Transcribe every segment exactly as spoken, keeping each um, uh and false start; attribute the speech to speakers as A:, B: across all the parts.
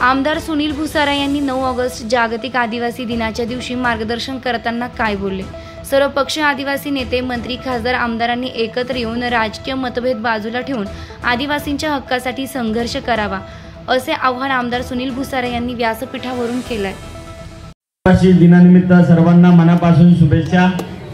A: आमदार सुनील भुसारा यांनी नऊ ऑगस्ट जागतिक आदिवासी दिनाच्या दिवशी मार्गदर्शन करताना काय बोलले? सर्व पक्ष, आदिवासी नेते, मंत्री, खासदार, आमदारांनी एकत्र येऊन राजकीय मतभेद बाजूला ठेवून आदिवासींच्या हक्कासाठी संघर्ष करावा, असे आवाहन आमदार सुनील भुसारा यांनी व्यासपीठावरून केले आहे.
B: आदिवासी दिनानिमित्त सर्वांना मनापासून शुभेच्छा.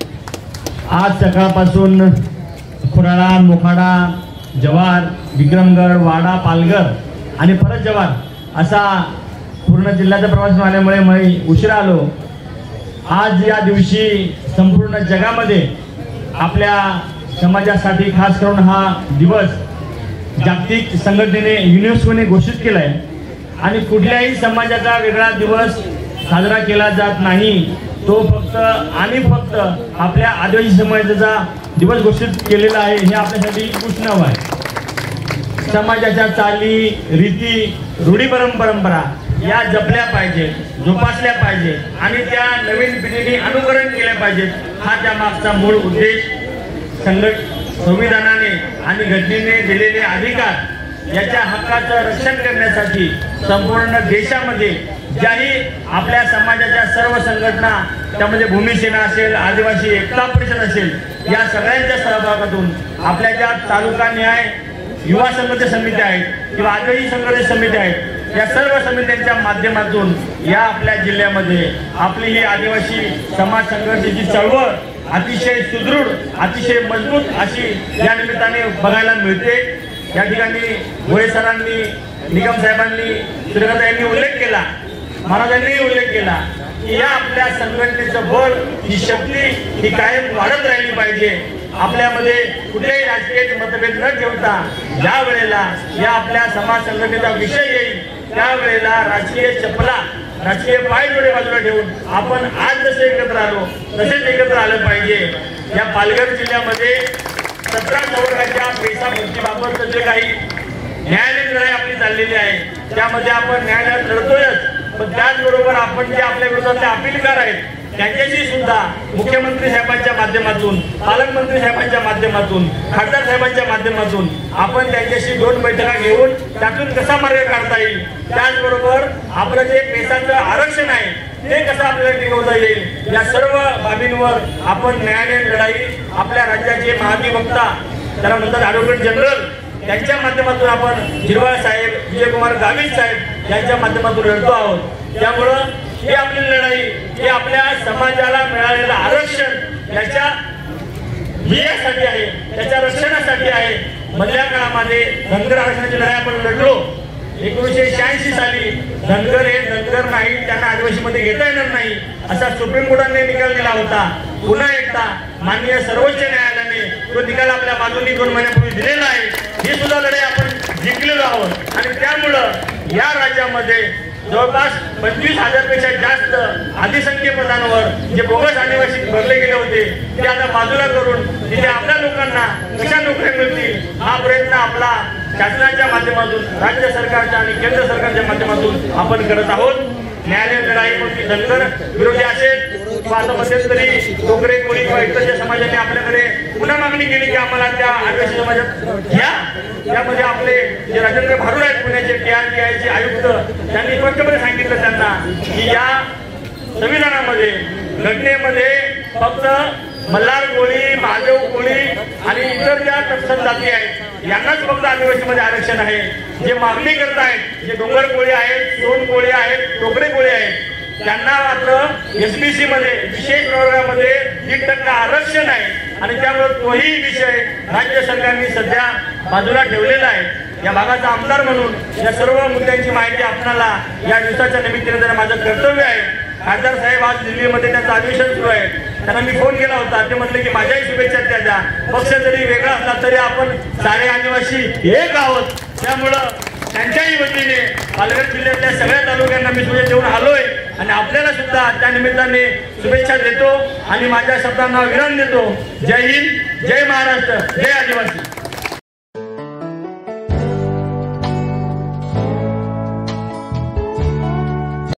B: आज सकाळपासून खुराळा, मोखाडा, जवार, विक्रमगड, वाडा, पालघर आणि परत जवार असा पूर्ण जिल्ह्याचा प्रवास झाल्यामुळे मी उशिरा आलो. आज या दिवशी संपूर्ण जगामध्ये आपल्या समाजासाठी खास करून हा दिवस जागतिक संघटनेने युनेस्कोने घोषित केला आहे आणि कुठल्याही समाजाचा वेगळा दिवस साजरा केला जात नाही. तो फक्त आणि फक्त आपल्या आदिवासी समाजाचा दिवस घोषित केलेला आहे. हे आपल्यासाठी उष्णव आहे. समाजाच्या चाली, रीती, रूढी, परंपरा या जपल्या पाहिजे, जोपासल्या पाहिजे आणि त्या नवीन पिढीने अनुकरण केल्या पाहिजेत. हा त्या मागचा मूळ उद्देश. संघट संविधानाने आणि घटनेने दिलेले अधिकार याच्या हक्काचं रक्षण करण्यासाठी संपूर्ण देशामध्ये ज्याही आपल्या समाजाच्या सर्व संघटना, त्यामध्ये भूमिसेना असेल, आदिवासी एकता परिषद असेल, या सगळ्यांच्या सहभागातून आपल्या ज्या तालुका न्याय युवा संघर्ष समिती आहेत किंवा आदिवासी संघर्ष समिती आहेत, या सर्व समित्यांच्या माध्यमातून या आपल्या जिल्ह्यामध्ये आपली ही आदिवासी समाज संघर्षाची चळवळ अतिशय सुदृढ, अतिशय मजबूत अशी या निमित्ताने बघायला मिळते. या ठिकाणी भोये सरांनी, निगम साहेबांनी, सूर्यकांत यांनी उल्लेख केला, महाराजांनी उल्लेख केला की या आपल्या संघटनेचं बळ, ही शक्ती ही कायम वाढत राहिली पाहिजे. आपल्यामध्ये कुठलेही राजकीय मतभेद न ठेवता ज्या वेळेला या आपल्या समाज संघटनेचा विषय येईल त्यावेळेला राजकीय चपला, राजकीय पायजोडे बाजूला ठेवून आपण आज जसे एकत्र आलो तसेच एकत्र आलं पाहिजे. या पालघर जिल्ह्यामध्ये सतरा संवर्गाच्या पैसा भरतीबाबत जे काही न्यायालयीन लढाई आपली चाललेली आहे त्यामध्ये आपण न्यायालयात लढतोयच, पण त्याचबरोबर आपण जे आपल्या विरोधातले अपीलकार आहेत त्यांच्याशी सुद्धा मुख्यमंत्री साहेबांच्या माध्यमातून, पालकमंत्री साहेबांच्या माध्यमातून, खासदार साहेबांच्या माध्यमातून आपण त्यांच्याशी दोन बैठका घेऊन त्यातून कसा मार्ग काढता येईल, त्याचबरोबर आपलं जे पेशाचं आरक्षण आहे ते कसं आपल्याला टिकवता येईल, या सर्व बाबींवर आपण न्यायालयीन लढाई आपल्या राज्याचे महाधिवक्ता, त्याला म्हणतात ॲडव्होकेट जनरल, त्यांच्या माध्यमातून आपण झिरवाळ साहेब, विजयकुमार गावित साहेब यांच्या माध्यमातून लढतो आहोत. त्यामुळं ही आपली लढाई, ही आपल्या समाजाला मिळालेलं आरक्षण याच्या विजयासाठी आहे, त्याच्या रक्षणासाठी आहे. मधल्या काळामध्ये धनगर आरक्षणाची लढाई आपण लढलो. एकोणीसशे शहाऐंशी साली धनगर हे धनगर नाही, त्यांना आदिवासीमध्ये घेता येणार नाही असा सुप्रीम कोर्टाने निकाल दिला होता. पुन्हा एकदा माननीय सर्वोच्च न्यायालयाने तो निकाल आपल्या बाजूने दोन महिन्यापूर्वी दिलेला आहे. ही सुद्धा लढाई आपण जिंकलेलो आहोत आणि त्यामुळं या राज्यामध्ये जवळपास पंचवीस हजार पेक्षा जास्त आदिसंख्य पदांवर जे बोगस आदिवासी भरले गेले होते ते आता बाजूला करून तिथे आपल्या लोकांना कशा नोकऱ्या मिळतील हा प्रयत्न आपला शासनाच्या माध्यमातून, राज्य सरकारच्या आणि केंद्र सरकारच्या माध्यमातून आपण करत आहोत. न्यायालयीन लढाई मग धनगर विरोधी असेल किंवा आता मध्यंतरी डोगरे, कोळी किंवा इतर समाजाने आपल्याकडे पुन्हा मागणी केली की आम्हाला त्या आदिवासी समाजात घ्या. त्यामध्ये आपले जे राजेंद्र भारुड आहेत पुण्याचे टी आर टी आयचे आयुक्त, त्यांनी स्पष्टपणे सांगितलं त्यांना की या संविधानामध्ये, घटनेमध्ये फक्त मल्हार कोळी, महादेव कोळी आणि इतर ज्या तत्सम जाती आहेत यांनाच फक्त आदिवासीमध्ये आरक्षण आहे. जे मागणी करत आहेत, जे डोंगर कोळी आहेत, सोन कोळी आहेत, टोकरे कोळी आहेत, त्यांना मात्र एसबीसी मध्ये विशेष प्रवर्गामध्ये दीड टक्का आरक्षण आहे आणि त्यामुळे तोही विषय राज्य सरकारने सध्या बाजूला ठेवलेला आहे. या भागाचा आमदार म्हणून या सर्व मुद्द्यांची माहिती आपल्याला या दिवसाच्या निमित्ताने देणं माझं कर्तव्य आहे. खासदार साहेब आज दिल्लीमध्ये त्यांचं अधिवेशन सुरू आहे. त्यांना मी फोन केला होता. ते म्हटले की माझ्याही शुभेच्छा त्या द्या. पक्ष जरी वेगळा असला तरी आपण सारे आदिवासी एक आहोत. त्यामुळं त्यांच्याही वतीने पालघर जिल्ह्यातल्या सगळ्या तालुक्यांना मी शुभेच्छा देऊन आलोय आणि आपल्याला सुद्धा त्या निमित्ताने शुभेच्छा देतो आणि माझ्या शब्दांना विराम देतो. जय हिंद, जय महाराष्ट्र, जय आदिवासी.